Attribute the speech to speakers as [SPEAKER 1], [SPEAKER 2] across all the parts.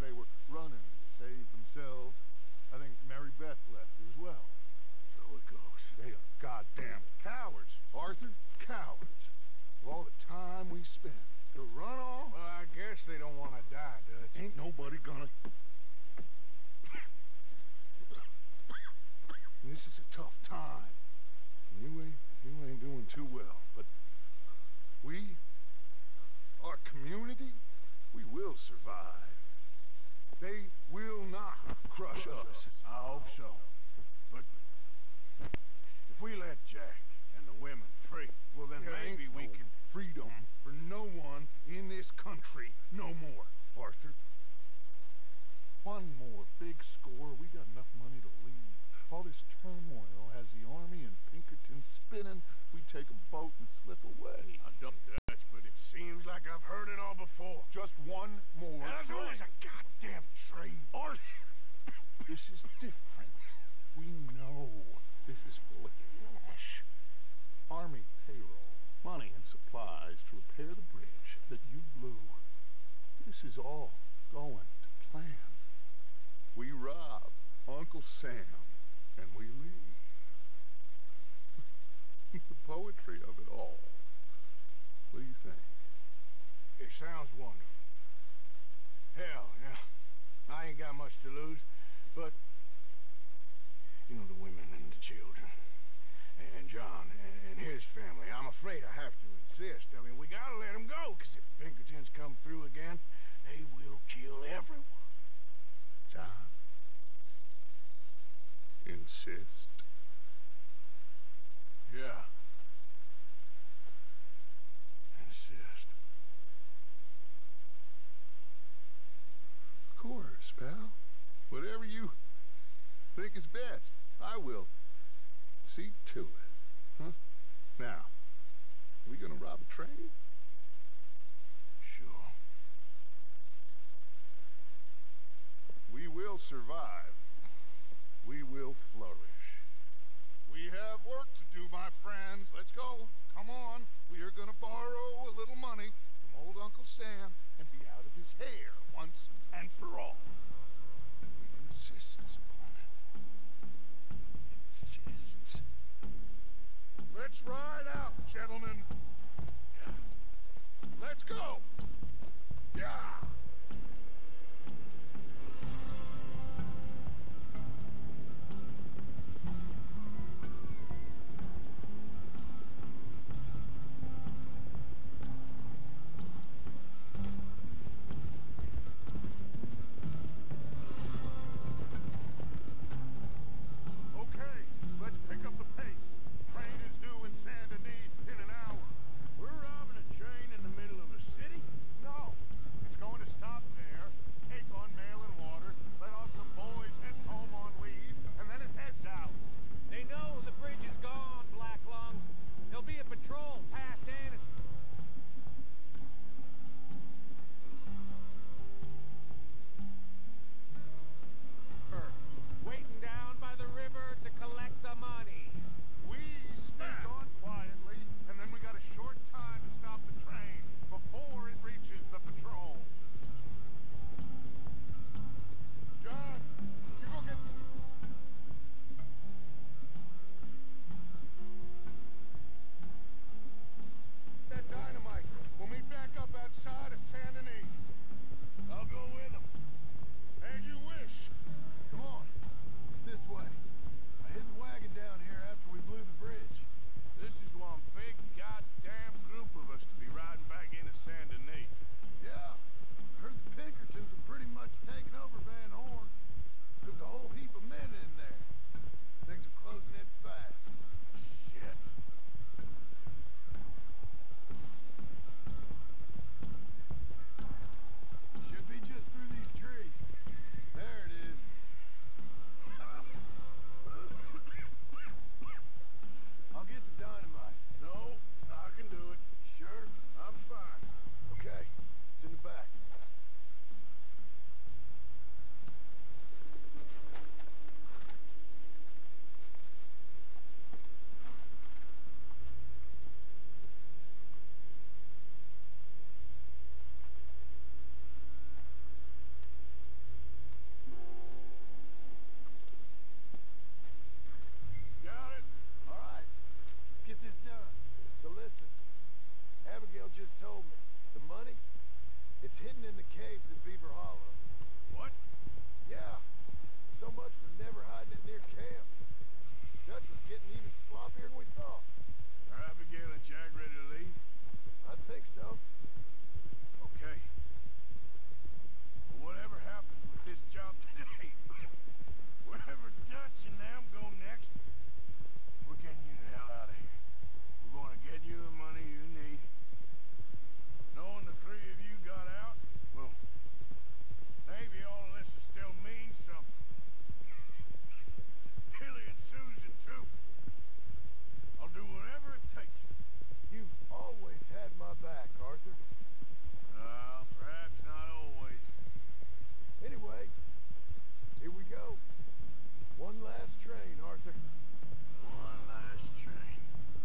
[SPEAKER 1] they were running to save themselves. I think Mary Beth left as well.
[SPEAKER 2] So it goes.
[SPEAKER 1] They are goddamn cowards, Arthur. Cowards. For all the time we spent to run off.
[SPEAKER 2] Well, I guess they don't want to die, Dutch.
[SPEAKER 1] Ain't nobody gonna... This is a tough time. You ain't doing too well, but we, our community, we will survive. They will not crush us.
[SPEAKER 2] I hope so. But if we let Jack and the women free, well then
[SPEAKER 1] There
[SPEAKER 2] maybe
[SPEAKER 1] ain't
[SPEAKER 2] we
[SPEAKER 1] no
[SPEAKER 2] can...
[SPEAKER 1] freedom for no one in this country no more, Arthur. One more big score, we got enough money to leave. All this turmoil has the army and Pinkerton spinning. We take a boat and slip away.
[SPEAKER 2] I don't, Dutch, but it seems like I've heard it all before.
[SPEAKER 1] Just one more
[SPEAKER 2] And as long as a goddamn train.
[SPEAKER 1] Arthur, this is different. We know this is full of cash. Army payroll, money and supplies to repair the bridge that you blew. This is all going to plan. We rob Uncle Sam and we leave. The poetry of it all. What do you think?
[SPEAKER 2] It sounds wonderful. Hell, yeah. I ain't got much to lose, but... You know, the women and the children. And John and his family. I'm afraid I have to insist. I mean, we gotta let them go, because if the Pinkertons come through again, they will kill everyone.
[SPEAKER 1] John. Insist.
[SPEAKER 2] Yeah. Insist.
[SPEAKER 1] Of course, pal. Whatever you think is best, I will see to it. Huh? Now, we gonna rob a train?
[SPEAKER 2] Sure.
[SPEAKER 1] We will survive. We will flourish. We have work to do, my friends. Let's go. Come on. We are gonna borrow a little money from old Uncle Sam and be out of his hair once and for all. He insists upon it. Insists. Let's ride out, gentlemen. Let's go. Yeah.
[SPEAKER 2] One last train, Arthur. One last train.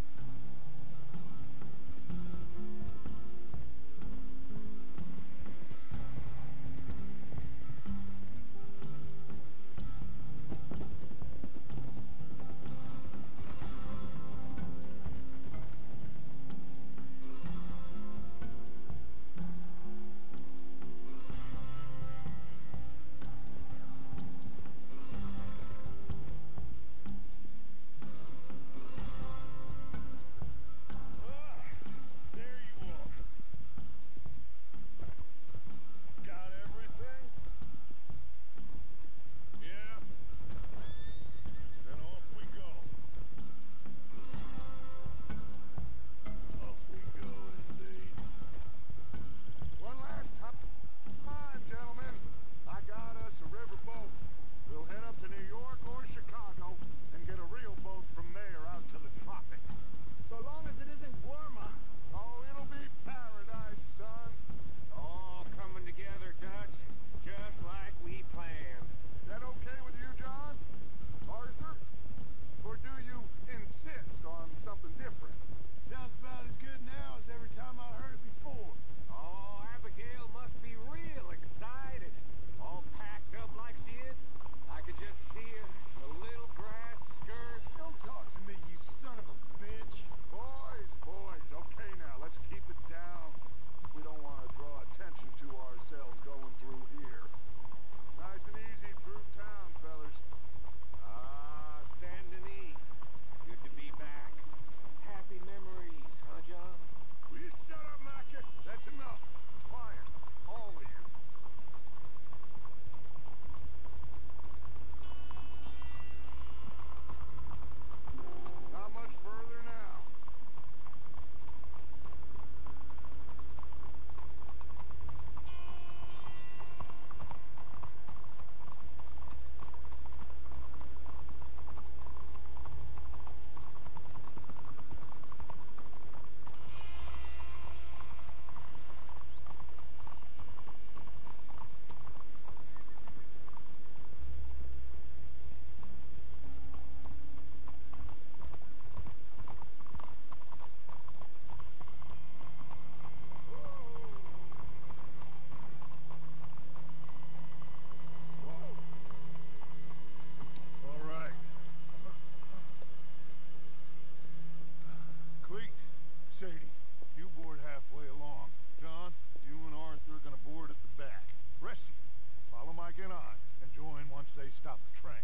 [SPEAKER 1] Sadie, you board halfway along. John, you and Arthur are gonna board at the back. Rest of you, follow Mike and I, and join once they stop the train.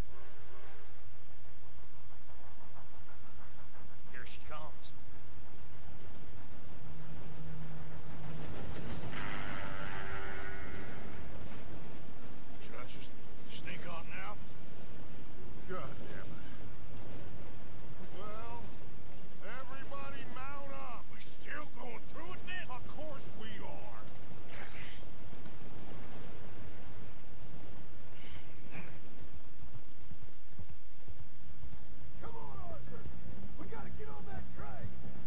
[SPEAKER 3] Here she comes.
[SPEAKER 2] Should I just sneak on now?
[SPEAKER 1] God damn it. Well, everybody mount up.
[SPEAKER 2] We're still going through with this?
[SPEAKER 1] Of course we are.
[SPEAKER 2] Come on, Arthur! We gotta get on that train!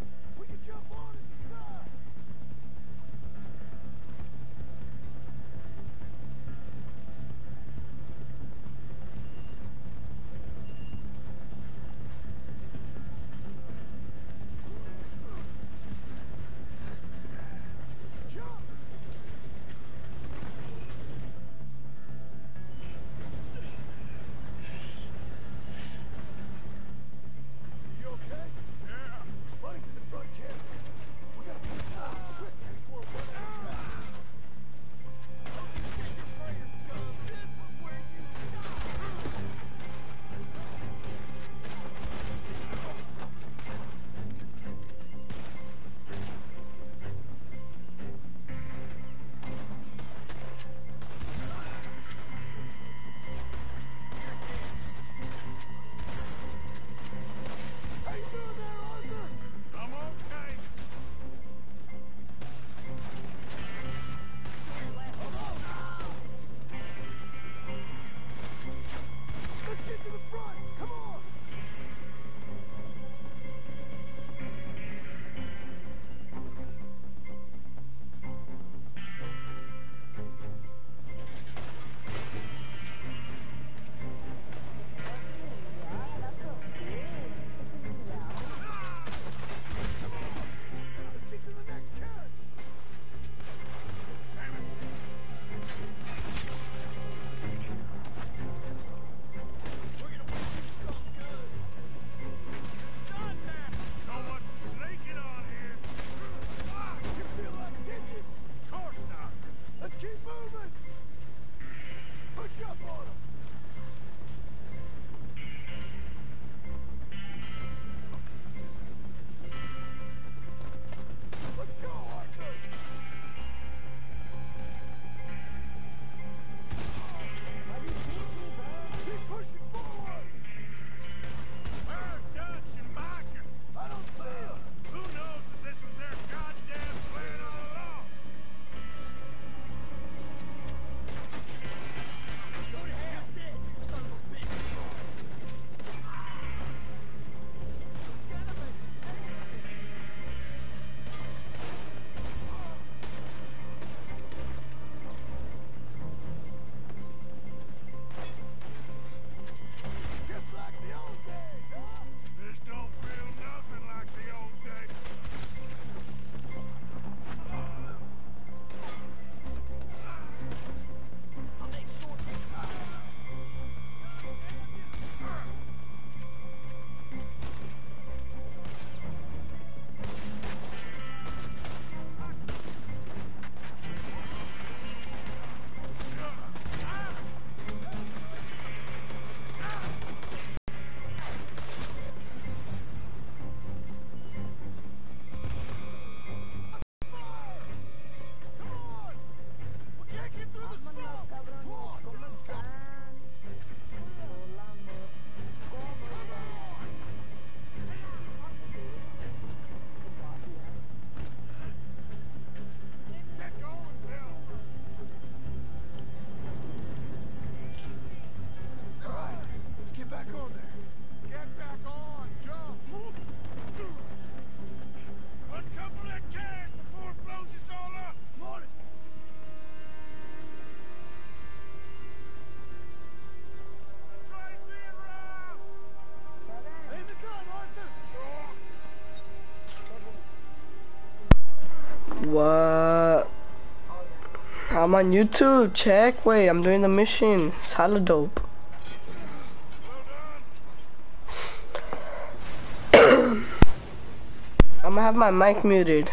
[SPEAKER 3] I'm on YouTube. Check. Wait, I'm doing the mission. It's hella dope. I'm gonna have my mic muted.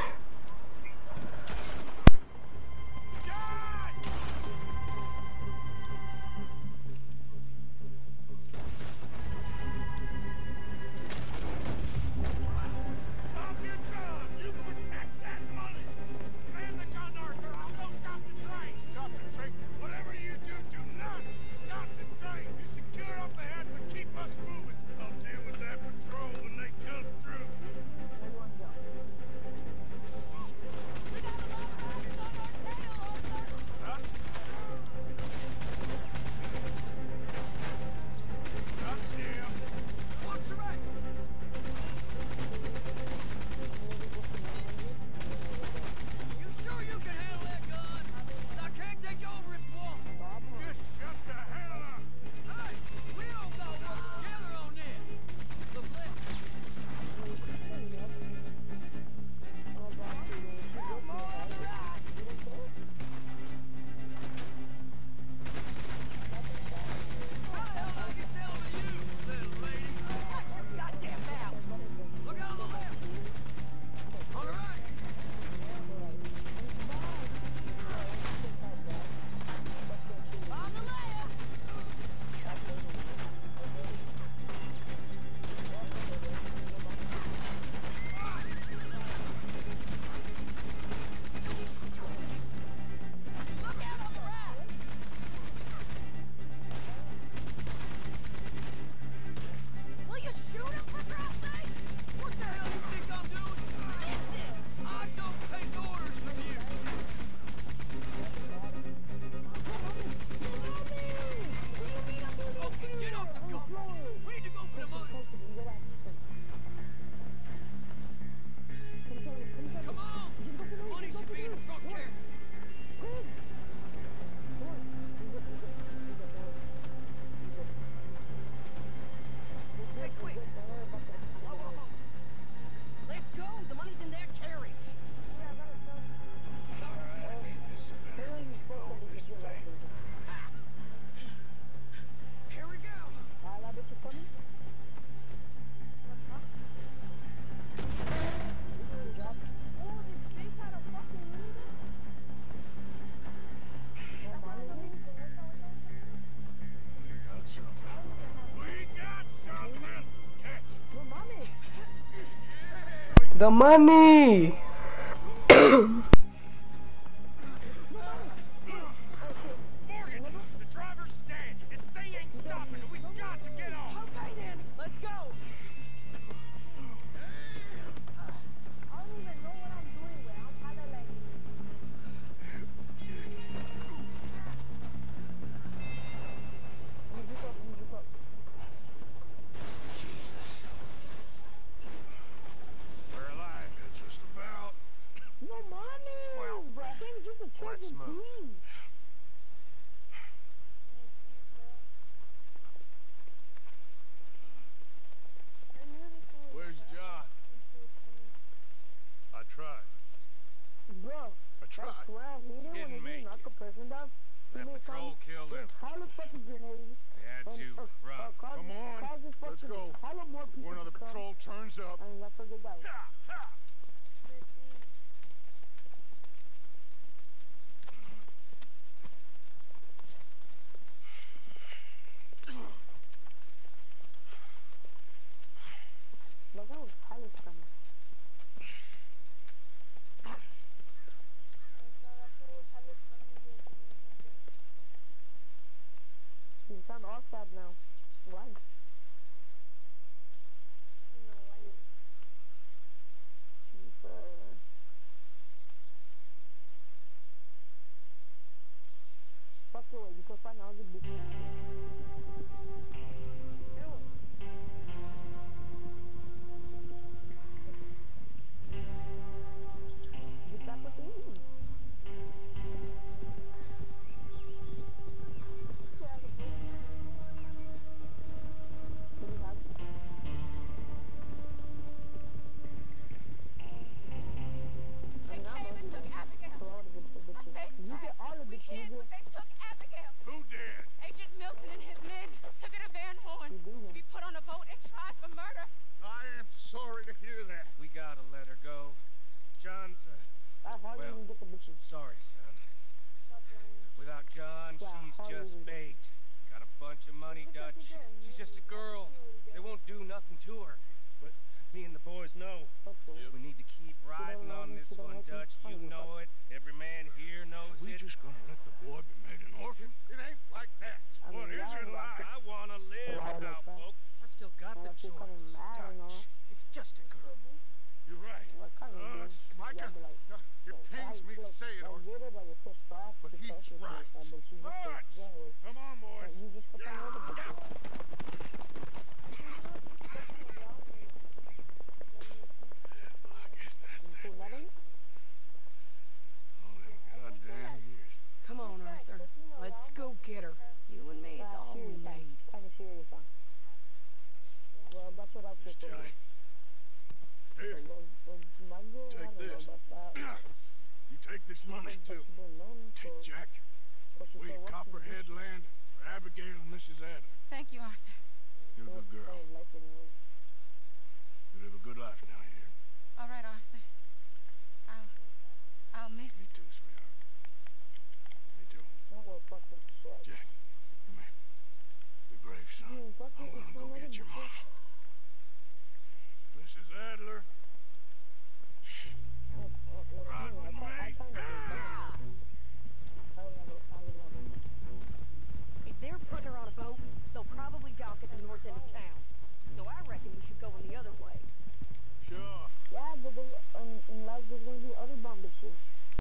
[SPEAKER 3] The money!
[SPEAKER 2] Morgan, the driver's dead. This thing ain't stopping. We got to get off. Okay then, let's go.
[SPEAKER 4] I don't even know what I'm doing, man. I'm kind of like...
[SPEAKER 2] Jesus. We're alive. Just about.
[SPEAKER 4] No money!
[SPEAKER 2] Well,
[SPEAKER 4] bro, I think it's just a
[SPEAKER 2] let's
[SPEAKER 4] chicken
[SPEAKER 2] move.
[SPEAKER 4] dream.
[SPEAKER 2] Where's John? I tried.
[SPEAKER 4] Bro,
[SPEAKER 2] I
[SPEAKER 4] I
[SPEAKER 2] tried.
[SPEAKER 4] swear, he didn't
[SPEAKER 2] Didn't
[SPEAKER 4] want to
[SPEAKER 2] make
[SPEAKER 4] knock
[SPEAKER 2] it.
[SPEAKER 4] a person down. He
[SPEAKER 2] That
[SPEAKER 4] made
[SPEAKER 2] patrol
[SPEAKER 4] some-
[SPEAKER 2] killed him.
[SPEAKER 4] Hella fucking grenades.
[SPEAKER 2] They had to run.
[SPEAKER 1] Come on, let's go.
[SPEAKER 4] Hella more people
[SPEAKER 1] Before another
[SPEAKER 4] to come.
[SPEAKER 1] patrol turns up.
[SPEAKER 4] And that's what they got.
[SPEAKER 2] Ha, ha.
[SPEAKER 4] Look how hell is coming. He's on all sides now. Why? He's, fuck away, you can find all the big Get back with the eating.
[SPEAKER 5] They came and took Abigail.
[SPEAKER 4] You get all of the
[SPEAKER 5] We
[SPEAKER 4] shit.
[SPEAKER 2] John's,
[SPEAKER 3] I hardly
[SPEAKER 2] Well,
[SPEAKER 3] even get the bitches.
[SPEAKER 2] sorry, son.
[SPEAKER 4] Stop lying.
[SPEAKER 2] Without John,
[SPEAKER 3] Yeah,
[SPEAKER 2] she's
[SPEAKER 3] hardly
[SPEAKER 2] just
[SPEAKER 3] even-
[SPEAKER 2] bait. Got a bunch of money,
[SPEAKER 4] Look at
[SPEAKER 2] Dutch.
[SPEAKER 4] you again.
[SPEAKER 2] She's just a girl. They won't do nothing to her. But me and the boys know.
[SPEAKER 3] Okay.
[SPEAKER 2] We need to keep riding on this one, Dutch. You know it. Every man here knows we it. just gonna let the boy be made an orphan? It ain't like that.
[SPEAKER 3] I mean,
[SPEAKER 2] What is
[SPEAKER 3] why
[SPEAKER 2] it
[SPEAKER 3] would I
[SPEAKER 2] like? I wanna live
[SPEAKER 3] Why would I
[SPEAKER 2] now,
[SPEAKER 3] say?
[SPEAKER 2] folks. I still got the
[SPEAKER 3] Unless you're coming
[SPEAKER 2] choice,
[SPEAKER 3] mad and all.
[SPEAKER 2] Dutch. It's just a girl.
[SPEAKER 1] You're right.
[SPEAKER 3] Like, kind of
[SPEAKER 1] Micah, it pains me to say it,
[SPEAKER 3] like,
[SPEAKER 1] Arthur.
[SPEAKER 3] get it, like, you're pissed off
[SPEAKER 1] But
[SPEAKER 3] because
[SPEAKER 1] he's
[SPEAKER 3] you're
[SPEAKER 1] right.
[SPEAKER 3] pissed off, but you just
[SPEAKER 2] Lawrence!
[SPEAKER 3] said, "Yo,
[SPEAKER 2] Come on, boys.
[SPEAKER 3] you just put on the bitches."
[SPEAKER 2] I guess that's
[SPEAKER 3] You
[SPEAKER 2] that.
[SPEAKER 3] cool, nothing?
[SPEAKER 2] All them goddamn years.
[SPEAKER 5] Come on, Arthur. Let's go get her. You and me is all we need.
[SPEAKER 3] Kind of serious, huh? Well, that's what I
[SPEAKER 2] Miss
[SPEAKER 3] prefer.
[SPEAKER 2] Tilly. Here,
[SPEAKER 3] My girl,
[SPEAKER 2] Take
[SPEAKER 3] I don't
[SPEAKER 2] this.
[SPEAKER 3] know about that.
[SPEAKER 2] you take this money,
[SPEAKER 3] But
[SPEAKER 2] too.
[SPEAKER 3] she been known
[SPEAKER 2] Take
[SPEAKER 3] for-
[SPEAKER 2] Jack.
[SPEAKER 3] for she
[SPEAKER 2] We
[SPEAKER 3] said
[SPEAKER 2] at
[SPEAKER 3] what she
[SPEAKER 2] Copperhead
[SPEAKER 3] did.
[SPEAKER 2] Land for Abigail and Mrs. Adler.
[SPEAKER 5] Thank you, Arthur.
[SPEAKER 2] You're a
[SPEAKER 3] Well,
[SPEAKER 2] good
[SPEAKER 3] she
[SPEAKER 2] girl.
[SPEAKER 3] said life anyway.
[SPEAKER 2] You live a good life now here.
[SPEAKER 5] All right, Arthur. I'll miss.
[SPEAKER 2] Me too, sweetheart. Me too.
[SPEAKER 3] That was fucking shit.
[SPEAKER 2] Jack, come here. Be brave, son. I'm gonna go get your mama. Mrs. Adler. Ride with me.
[SPEAKER 5] If they're putting her on a boat, they'll probably dock at the north end of town. So I reckon we should go in the other way.
[SPEAKER 2] Sure.
[SPEAKER 3] Yeah, but in life there's gonna be other bomb bitches.